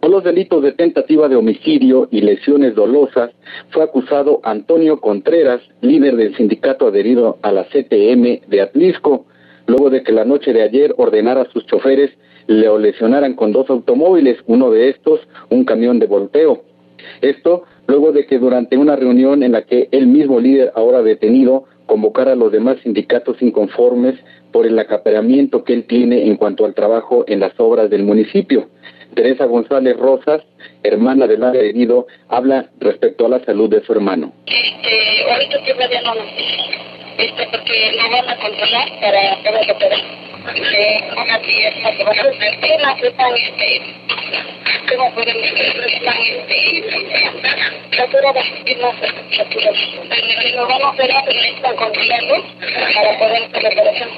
Por los delitos de tentativa de homicidio y lesiones dolosas, fue acusado Antonio Contreras, líder del sindicato adherido a la CTM de Atlisco, luego de que la noche de ayer ordenara a sus choferes le lesionaran con 2 automóviles, uno de estos un camión de volteo. Esto luego de que durante una reunión en la que el mismo líder, ahora detenido, convocara a los demás sindicatos inconformes por el acaparamiento que él tiene en cuanto al trabajo en las obras del municipio. Teresa González Rosas, hermana del agredido, habla respecto a la salud de su hermano. Ahorita estoy radiando porque no van a controlar para poder operar. Una pierna que van a hacer, están ¿cómo pueden están saturadas y no saturadas? Lo van a operar, pero necesitan controlarlo para poder hacer la operación.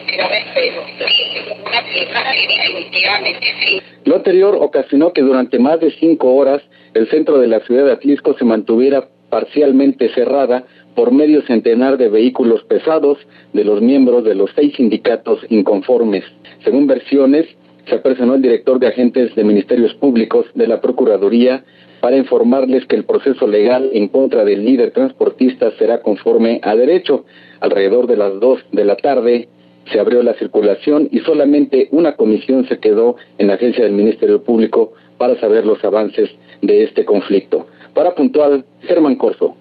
Lo anterior ocasionó que durante más de 5 horas el centro de la ciudad de Atlisco se mantuviera parcialmente cerrada por medio centenar de vehículos pesados de los miembros de los 6 sindicatos inconformes. Según versiones, se apersonó el director de agentes de ministerios públicos de la Procuraduría para informarles que el proceso legal en contra del líder transportista será conforme a derecho. Alrededor de las 2 de la tarde se abrió la circulación y solamente una comisión se quedó en la agencia del Ministerio Público para saber los avances de este conflicto. Para Puntual, Germán Corzo.